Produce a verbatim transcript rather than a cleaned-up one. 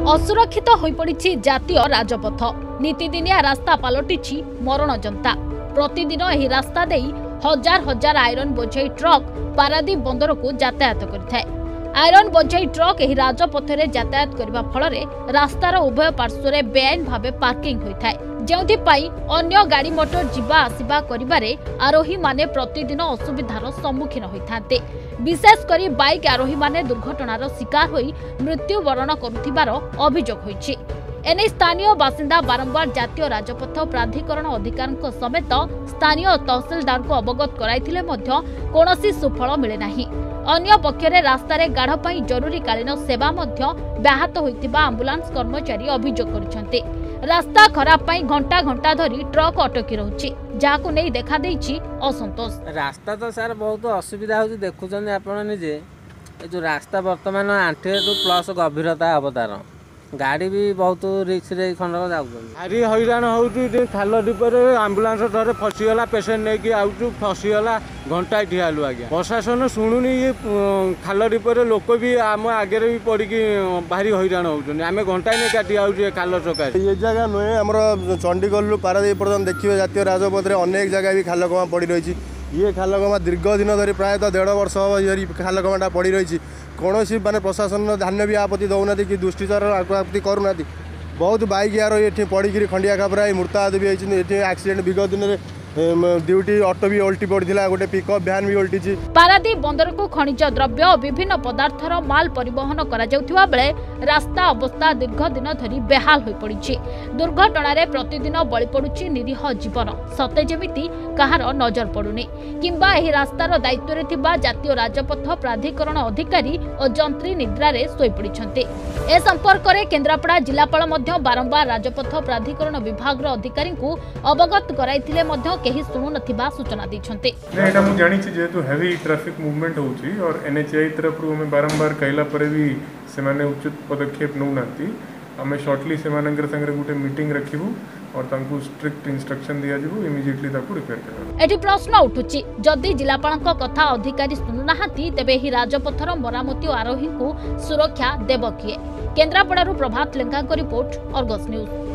असुरक्षित हो पड़ी जातीय राजपथ नीतिदिनिया रास्ता पलटि मरण जनता प्रतिदिन यह रास्ता दे हजार हजार आयरन बोझई ट्रक पारादीप बंदर को यातायात करिथाय। आयरन बोझई ट्रक यह राजपथरे यातायात करबा फलरे रास्तार उभय पार्श्वरे बेआईन भावे पार्किंग होइथाय, जेउथिपाई अन्य गाड़ी मोटर जिबा आसिबा करिबारे आरोही माने प्रतिदिन असुविधार सम्मुखीन होइथांते। विशेष करी बाइक आरोही माने दुर्घटनार शिकार होई मृत्युवरण करुथिबार अभियोग होइछि। एने स्थानीय बासिंदा बारंबार जातीय राजपथ प्राधिकरण अधिकारी समेत स्थानीय तहसिलदार को अवगत कराइथिले मध्य कोनोसी सुफल मिले नाही। अन्य पक्षरे रास्तारे गाढ़ पई जरूरीकालीन सेवा मध्य व्याहत होइतिबा एम्बुलेंस कर्मचारी अभियोग करिसंते। रास्ता खराब पई घंटा घंटा धरी ट्रक अटकी रहुछि, जाहाकु नै देखा देइछि असंतोष। रास्ता तो सर बहुत असुविधा होछि, देखुछन आपण निजे ए जो रास्ता वर्तमान आंठे टू प्लस गभीरता अवतार गाड़ी भी बहुत रिक्स रे खंडक जाउछन। भारी हैरान होउछु। खाल डिपरे एम्बुलेंस थरे फसीगला, पेसेंट नै कि आउछु फसीगला, घंटा ठियालु आज्ञा प्रशासन शुणुनी। ये खाल डिपरे लोक भी आम आगे भी पड़ी भारी हैरान होउछन। आमे घंटा नै काटी आउछु खाल चका। ये जगह नुहे हमर चंडीगढ़ पारादीप पर्यटन देखिए जातीय राजपथ अनेक जगह भी खालकमा पड़ी रही। ये खालकमा दीर्घ दिन धरी प्राय डेढ़ वर्ष हम खालकमाटा पड़ी रही। कौन माने प्रशासन ध्यान भी आपत्ति दौना कि दुष्टिचार आपत्ति करूना। बहुत बाइक यार ये पड़ी खंडिया खाबरा मृताहत भी होती। एक्सीडेंट विगत दिन ड्यूटी ऑटो भी ओल्टी पड़ता, गोटे पिकअप भ्यान भी ओल्टी। पारादीप बंदर को खनिज द्रव्य और विभिन्न पदार्थर माल परिवहन करा जाउथिबा बेले रास्ता अवस्था दीर्घ दिन धरी बेहाल होई पड़िछि। दुर्घटना प्रतिदिन बलि पड़ुछि निरीह जीवन, सते जेमिति कहार नजर पड़ुनी किंबा एही रास्तार दायित्व रे थिबा जातीय राजपथ प्राधिकरण अधिकारी और जंत्री निद्रा रे सोई पड़िछन्ते। ए संपर्क रे केन्द्रापड़ा जिलापाल मध्य बारंबार राजपथ प्राधिकरण विभाग अधिकारी को अवगत कराइथिले मध्य केही सुनु नथिबा सूचना दैछन्ते। एटा मु जानि छि जेतु हेवी ट्रैफिक मूवमेंट होछि और एनएचआई तरफ रु हमें बारंबार कहला परे भी से माने उचित पदक्षेप नउ नाती। हमें शॉर्टली से मानकर संगे गोटे मीटिंग रखिबु और तांकु स्ट्रिक्ट इंस्ट्रक्शन दिया जिवु इमीडिएटली ताकु रिपेयर करबा। एठी प्रश्न उठुछि, जदि जिलापालक कथा अधिकारी सुनु नाहांती तेबे ही राजपथर मरामती आरोही को सुरक्षा देब किए? केन्द्रापड़ारू प्रभात लेंगा को रिपोर्ट, अर्गस न्यूज।